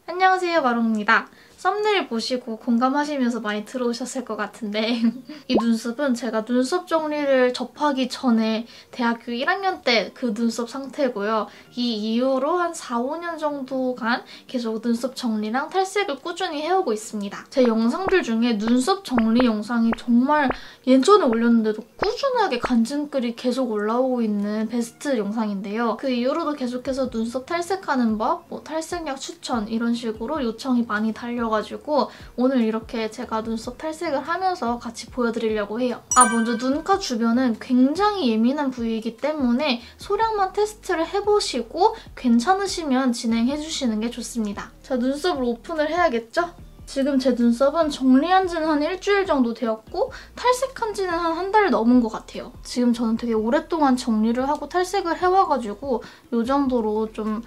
안녕하세요, 마롱입니다. 썸네일 보시고 공감하시면서 많이 들어오셨을 것 같은데 이 눈썹은 제가 눈썹 정리를 접하기 전에 대학교 1학년 때 그 눈썹 상태고요. 이 이후로 한 4, 5년 정도간 계속 눈썹 정리랑 탈색을 꾸준히 해오고 있습니다. 제 영상들 중에 눈썹 정리 영상이 정말 예전에 올렸는데도 꾸준하게 간증글이 계속 올라오고 있는 베스트 영상인데요. 그 이후로도 계속해서 눈썹 탈색하는 법, 탈색약 추천 이런 식으로 요청이 많이 달려가지고 오늘 이렇게 제가 눈썹 탈색을 하면서 같이 보여드리려고 해요. 먼저 눈가 주변은 굉장히 예민한 부위이기 때문에 소량만 테스트를 해보시고 괜찮으시면 진행해주시는 게 좋습니다. 자, 눈썹을 오픈을 해야겠죠? 지금 제 눈썹은 정리한 지는 한 일주일 정도 되었고 탈색한 지는 한 달 넘은 것 같아요. 지금 저는 되게 오랫동안 정리를 하고 탈색을 해와가지고 이 정도로 좀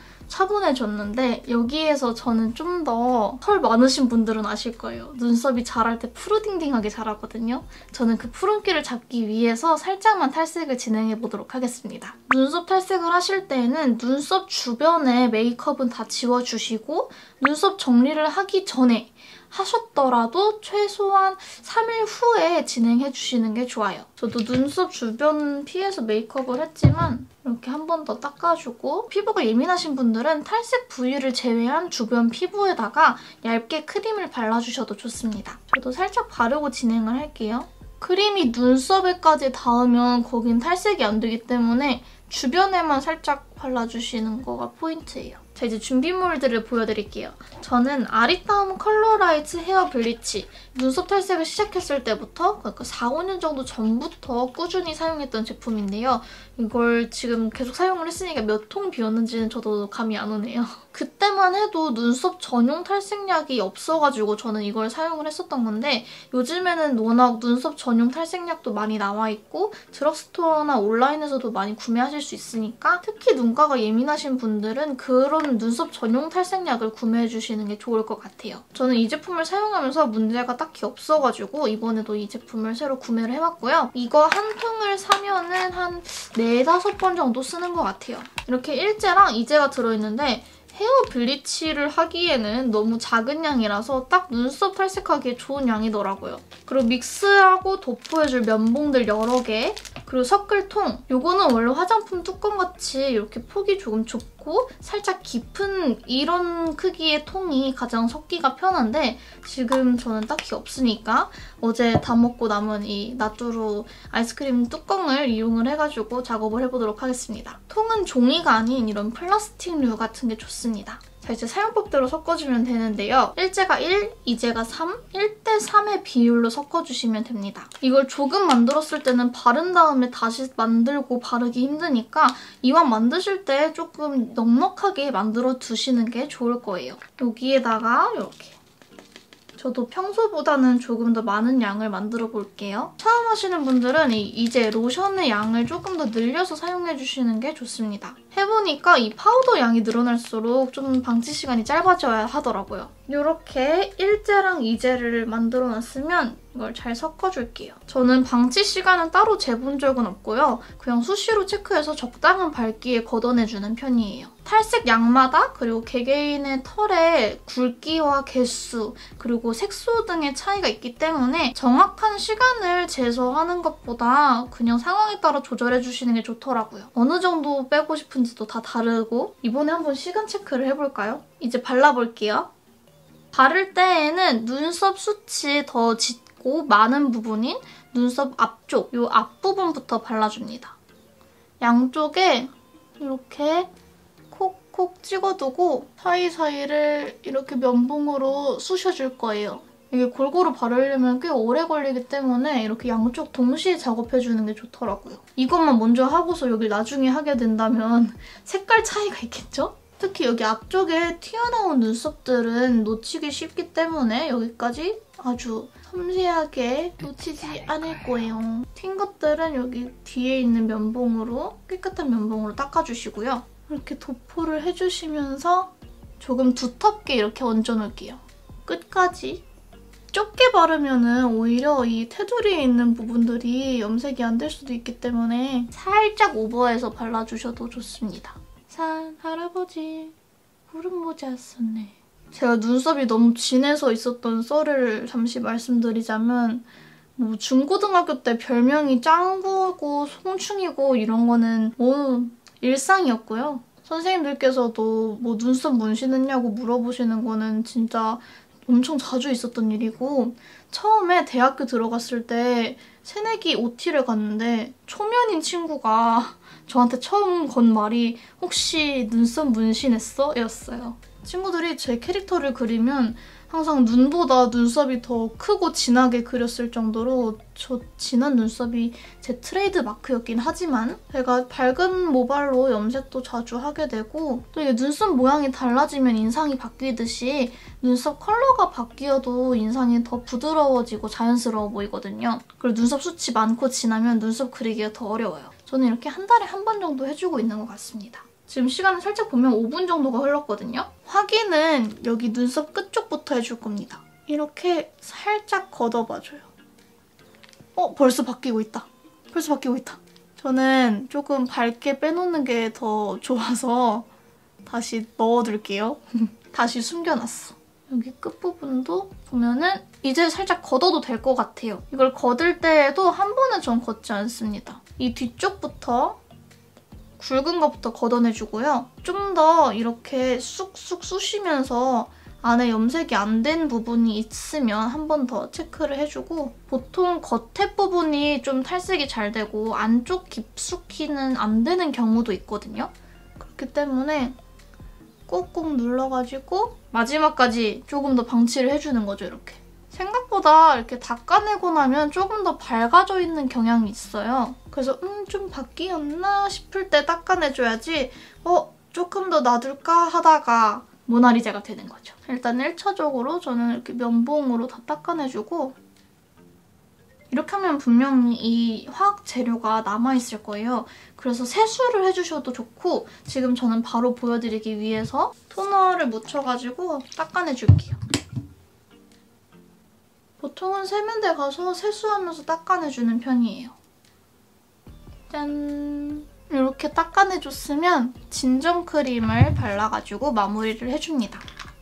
차분해졌는데 여기에서 저는 좀 더 털 많으신 분들은 아실 거예요. 눈썹이 자랄 때 푸르딩딩하게 자라거든요. 저는 그 푸른기를 잡기 위해서 살짝만 탈색을 진행해보도록 하겠습니다. 눈썹 탈색을 하실 때에는 눈썹 주변에 메이크업은 다 지워주시고 눈썹 정리를 하기 전에 하셨더라도 최소한 3일 후에 진행해주시는 게 좋아요. 저도 눈썹 주변 피해서 메이크업을 했지만 이렇게 한 번 더 닦아주고 피부가 예민하신 분들은 탈색 부위를 제외한 주변 피부에다가 얇게 크림을 발라주셔도 좋습니다. 저도 살짝 바르고 진행을 할게요. 크림이 눈썹에까지 닿으면 거긴 탈색이 안 되기 때문에 주변에만 살짝 발라주시는 거가 포인트예요. 자, 이제 준비물들을 보여드릴게요. 저는 아리따움 컬러라이트 헤어 블리치 눈썹 탈색을 시작했을 때부터 그러니까 4, 5년 정도 전부터 꾸준히 사용했던 제품인데요. 이걸 지금 계속 사용을 했으니까 몇 통 비웠는지는 저도 감이 안 오네요. 그때만 해도 눈썹 전용 탈색약이 없어가지고 저는 이걸 사용을 했었던 건데 요즘에는 워낙 눈썹 전용 탈색약도 많이 나와있고 드럭스토어나 온라인에서도 많이 구매하실 수 있으니까 특히 눈가가 예민하신 분들은 그런 눈썹 전용 탈색약을 구매해주시는 게 좋을 것 같아요. 저는 이 제품을 사용하면서 문제가 딱히 없어가지고 이번에도 이 제품을 새로 구매를 해봤고요. 이거 한 통을 사면은 한 4, 5번 정도 쓰는 것 같아요. 이렇게 일제랑 이제가 들어있는데 헤어 블리치를 하기에는 너무 작은 양이라서 딱 눈썹 탈색하기에 좋은 양이더라고요. 그리고 믹스하고 도포해줄 면봉들 여러 개, 그리고 섞을 통. 이거는 원래 화장품 뚜껑같이 이렇게 폭이 조금 좁고 살짝 깊은 이런 크기의 통이 가장 섞기가 편한데 지금 저는 딱히 없으니까 어제 다 먹고 남은 이 나뚜루 아이스크림 뚜껑을 이용을 해가지고 작업을 해보도록 하겠습니다. 통은 종이가 아닌 이런 플라스틱류 같은 게 좋습니다. 자, 이제 사용법대로 섞어주면 되는데요. 일제가 1, 이제가 3, 1대 3의 비율로 섞어주시면 됩니다. 이걸 조금 만들었을 때는 바른 다음에 다시 만들고 바르기 힘드니까 이왕 만드실 때 조금 넉넉하게 만들어 두시는 게 좋을 거예요. 여기에다가 이렇게 저도 평소보다는 조금 더 많은 양을 만들어 볼게요. 처음 하시는 분들은 이제 로션의 양을 조금 더 늘려서 사용해주시는 게 좋습니다. 해보니까 이 파우더 양이 늘어날수록 좀 방치 시간이 짧아져야 하더라고요. 이렇게 일제랑 이제를 만들어놨으면 이걸 잘 섞어줄게요. 저는 방치 시간은 따로 재본 적은 없고요. 그냥 수시로 체크해서 적당한 밝기에 걷어내주는 편이에요. 탈색 양마다 그리고 개개인의 털의 굵기와 개수 그리고 색소 등의 차이가 있기 때문에 정확한 시간을 재서하는 것보다 그냥 상황에 따라 조절해주시는 게 좋더라고요. 어느 정도 빼고 싶은지도 다 다르고 이번에 한번 시간 체크를 해볼까요? 이제 발라볼게요. 바를 때에는 눈썹 숱이 더 짙고 많은 부분인 눈썹 앞쪽, 이 앞부분부터 발라줍니다. 양쪽에 이렇게 콕콕 찍어두고 사이사이를 이렇게 면봉으로 쑤셔줄 거예요. 이게 골고루 바르려면 꽤 오래 걸리기 때문에 이렇게 양쪽 동시에 작업해주는 게 좋더라고요. 이것만 먼저 하고서 여기 나중에 하게 된다면 색깔 차이가 있겠죠? 특히 여기 앞쪽에 튀어나온 눈썹들은 놓치기 쉽기 때문에 여기까지 아주 섬세하게 놓치지 않을 거예요. 튄 것들은 여기 뒤에 있는 면봉으로 깨끗한 면봉으로 닦아주시고요. 이렇게 도포를 해주시면서 조금 두텁게 이렇게 얹어놓을게요. 끝까지. 좁게 바르면 오히려 이 테두리에 있는 부분들이 염색이 안 될 수도 있기 때문에 살짝 오버해서 발라주셔도 좋습니다. 산 할아버지 구름 모자 썼네. 제가 눈썹이 너무 진해서 있었던 썰을 잠시 말씀드리자면 뭐 중고등학교 때 별명이 짱구고 송충이고 이런 거는 뭐 일상이었고요. 선생님들께서도 뭐 눈썹 문신했냐고 물어보시는 거는 진짜 엄청 자주 있었던 일이고 처음에 대학교 들어갔을 때 새내기 OT를 갔는데 초면인 친구가 저한테 처음 건 말이 혹시 눈썹 문신했어? 였어요. 친구들이 제 캐릭터를 그리면 항상 눈보다 눈썹이 더 크고 진하게 그렸을 정도로 저 진한 눈썹이 제 트레이드 마크였긴 하지만 제가 밝은 모발로 염색도 자주 하게 되고 또 이게 눈썹 모양이 달라지면 인상이 바뀌듯이 눈썹 컬러가 바뀌어도 인상이 더 부드러워지고 자연스러워 보이거든요. 그리고 눈썹 숱이 많고 진하면 눈썹 그리기가 더 어려워요. 저는 이렇게 한 달에 한 번 정도 해주고 있는 것 같습니다. 지금 시간을 살짝 보면 5분 정도가 흘렀거든요. 확인은 여기 눈썹 끝쪽부터 해줄 겁니다. 이렇게 살짝 걷어봐줘요. 벌써 바뀌고 있다. 벌써 바뀌고 있다. 저는 조금 밝게 빼놓는 게 더 좋아서 다시 넣어둘게요. 다시 숨겨놨어. 여기 끝부분도 보면은 이제 살짝 걷어도 될 것 같아요. 이걸 걷을 때에도 한 번에 전 걷지 않습니다. 이 뒤쪽부터 굵은 것부터 걷어내주고요. 좀 더 이렇게 쑥쑥 쑤시면서 안에 염색이 안 된 부분이 있으면 한 번 더 체크를 해주고 보통 겉에 부분이 좀 탈색이 잘 되고 안쪽 깊숙이는 안 되는 경우도 있거든요. 그렇기 때문에 꾹꾹 눌러가지고 마지막까지 조금 더 방치를 해주는 거죠, 이렇게. 생각보다 이렇게 닦아내고 나면 조금 더 밝아져 있는 경향이 있어요. 그래서 좀 바뀌었나 싶을 때 닦아내줘야지 조금 더 놔둘까 하다가 모나리자가 되는 거죠. 일단 1차적으로 저는 이렇게 면봉으로 다 닦아내주고 이렇게 하면 분명히 이 화학 재료가 남아있을 거예요. 그래서 세수를 해주셔도 좋고 지금 저는 바로 보여드리기 위해서 토너를 묻혀가지고 닦아내줄게요. 보통은 세면대 가서 세수하면서 닦아내주는 편이에요. 짠! 이렇게 닦아내줬으면 진정 크림을 발라가지고 마무리를 해줍니다.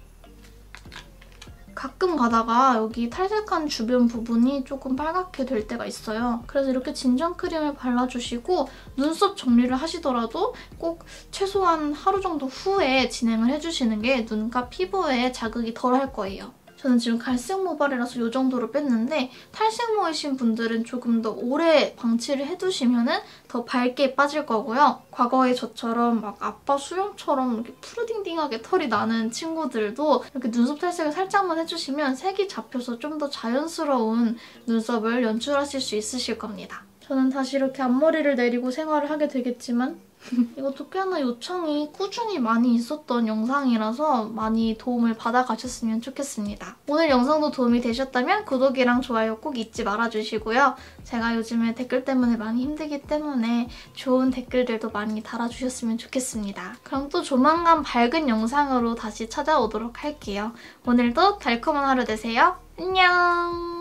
가끔 가다가 여기 탈색한 주변 부분이 조금 빨갛게 될 때가 있어요. 그래서 이렇게 진정 크림을 발라주시고 눈썹 정리를 하시더라도 꼭 최소한 하루 정도 후에 진행을 해주시는 게 눈과 피부에 자극이 덜 할 거예요. 저는 지금 갈색 모발이라서 이 정도로 뺐는데 탈색모이신 분들은 조금 더 오래 방치를 해두시면 더 밝게 빠질 거고요. 과거에 저처럼 막 아빠 수염처럼 이렇게 푸르딩딩하게 털이 나는 친구들도 이렇게 눈썹 탈색을 살짝만 해주시면 색이 잡혀서 좀 더 자연스러운 눈썹을 연출하실 수 있으실 겁니다. 저는 다시 이렇게 앞머리를 내리고 생활을 하게 되겠지만 이것도 꽤나 요청이 꾸준히 많이 있었던 영상이라서 많이 도움을 받아가셨으면 좋겠습니다. 오늘 영상도 도움이 되셨다면 구독이랑 좋아요 꼭 잊지 말아주시고요. 제가 요즘에 댓글 때문에 많이 힘들기 때문에 좋은 댓글들도 많이 달아주셨으면 좋겠습니다. 그럼 또 조만간 밝은 영상으로 다시 찾아오도록 할게요. 오늘도 달콤한 하루 되세요. 안녕!